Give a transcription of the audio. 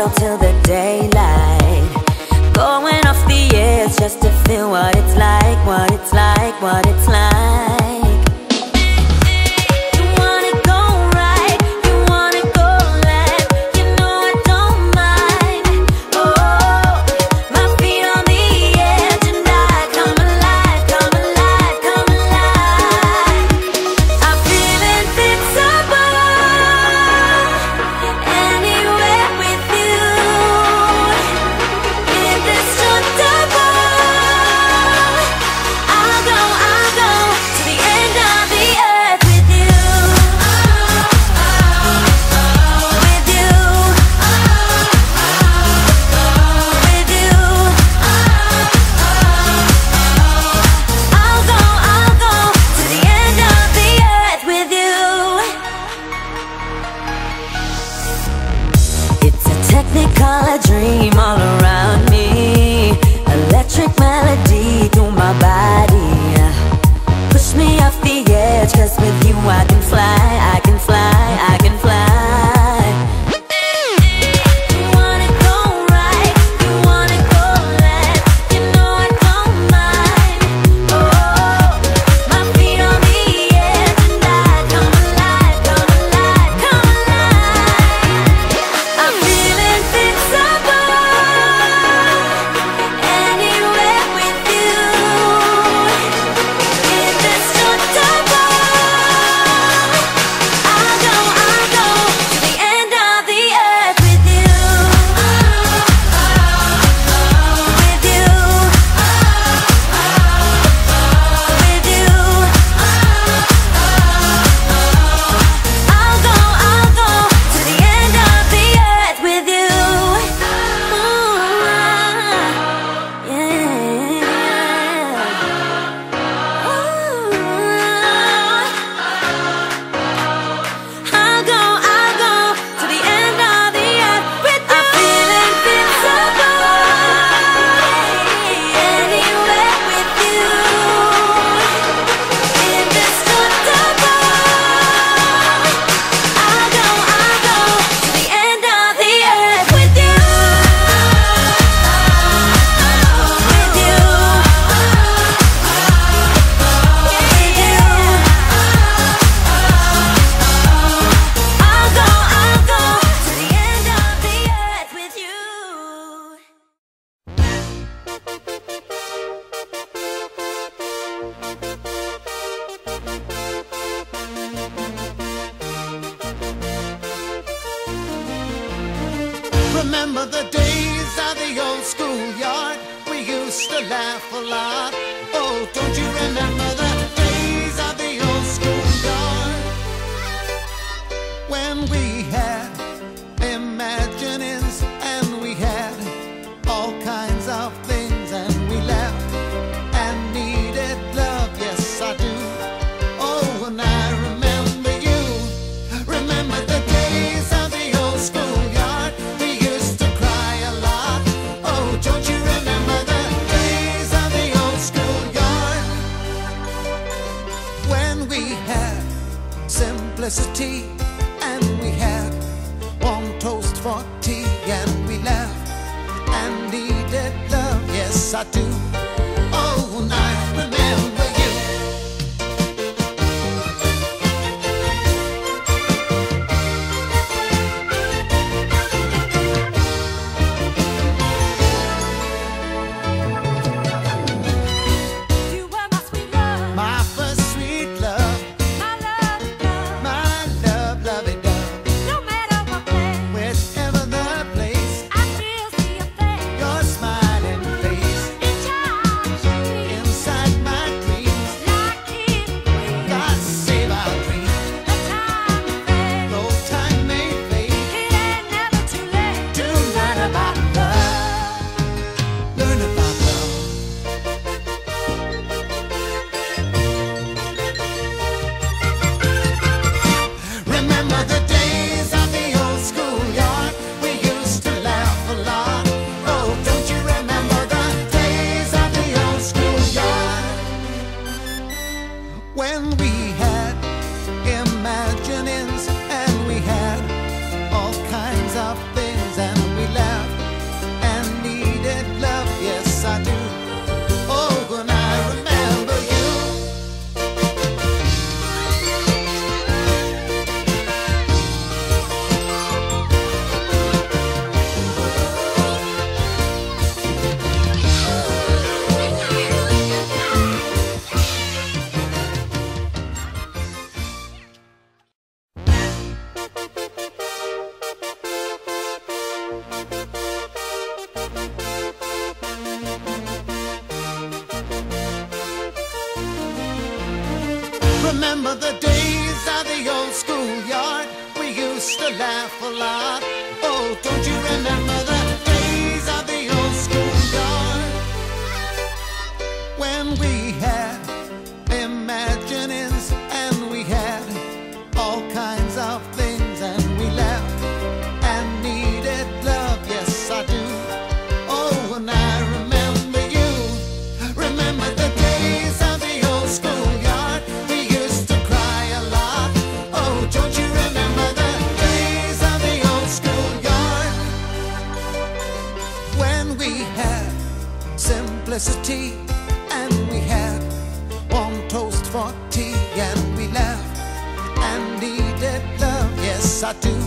out till the daylight, going off the edge just to feel what it's like, what it's like, what it's like. Technicolor dream all around me, electric melody through my body. Push me off the edge, 'cause with you I can fly, I can fly, I can fly. Remember the days of the old schoolyard? We used to laugh a lot. Oh, don't you remember the days of the old schoolyard? When we had imaginings and we had all kinds of things, and we laughed and needed love, yes I do. Oh, and I remember you. Remember the days of the old schoolyard? Don't you remember the days of the old schoolyard? When we had simplicity and we had one toast for tea, and we laughed and needed love, yes I do. Oh, and I remember you. of things and we laughed. Remember the days of the old schoolyard? We used to laugh a lot. Oh, don't you remember the days of the old schoolyard? When we had imaginings and we had all kinds of things, and we laughed and needed love, yes I do. Oh, and I remember you. Remember the days of the old schoolyard? We used to cry a lot. Oh, don't you remember the days of the old schoolyard? When we had simplicity and we had warm toast for tea, and we laughed and needed love, yes I do.